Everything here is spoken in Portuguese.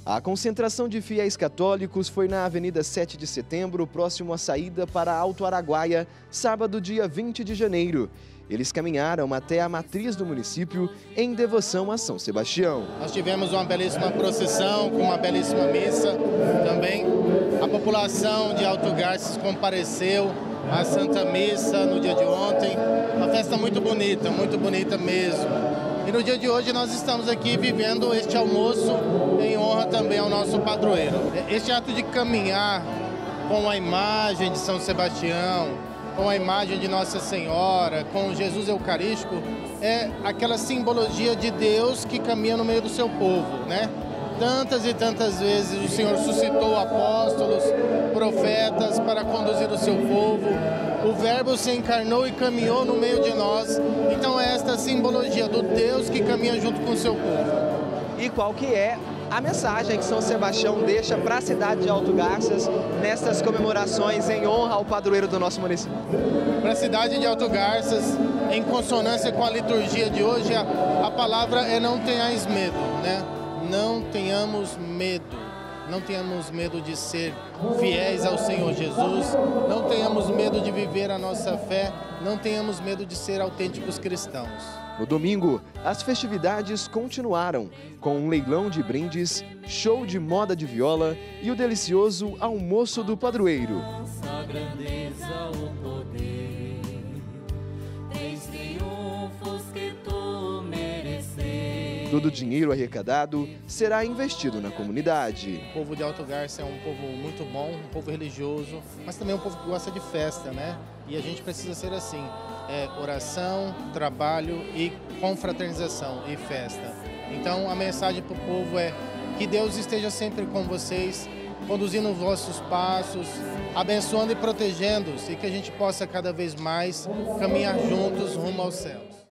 A concentração de fiéis católicos foi na Avenida 7 de Setembro, próximo à saída para Alto Araguaia, sábado, dia 20 de janeiro. Eles caminharam até a matriz do município em devoção a São Sebastião. Nós tivemos uma belíssima procissão, com uma belíssima missa também. A população de Alto Garças compareceu à Santa Missa no dia de ontem. Uma festa muito bonita mesmo. E no dia de hoje nós estamos aqui vivendo este almoço em honra também ao nosso padroeiro. Este ato de caminhar com a imagem de São Sebastião, com a imagem de Nossa Senhora, com Jesus Eucarístico, é aquela simbologia de Deus que caminha no meio do seu povo, né? Tantas e tantas vezes o Senhor suscitou apóstolos, profetas para conduzir o seu povo. O Verbo se encarnou e caminhou no meio de nós. Então é esta simbologia do Deus que caminha junto com o seu povo. E qual que é a mensagem que São Sebastião deixa para a cidade de Alto Garças nestas comemorações em honra ao padroeiro do nosso município? Para a cidade de Alto Garças, em consonância com a liturgia de hoje, a palavra é não tenhais medo, né? Não tenhamos medo. Não tenhamos medo de ser fiéis ao Senhor Jesus, não tenhamos medo de viver a nossa fé, não tenhamos medo de ser autênticos cristãos. No domingo, as festividades continuaram, com um leilão de brindes, show de moda de viola e o delicioso almoço do padroeiro. Nossa grandeza, o poder, tens triunfos que tu mereces. Todo o dinheiro arrecadado será investido na comunidade. O povo de Alto Garças é um povo muito bom, um povo religioso, mas também um povo que gosta de festa, né? E a gente precisa ser assim, oração, trabalho e confraternização e festa. Então a mensagem para o povo é que Deus esteja sempre com vocês, conduzindo os vossos passos, abençoando e protegendo-os, e que a gente possa cada vez mais caminhar juntos rumo aos céus.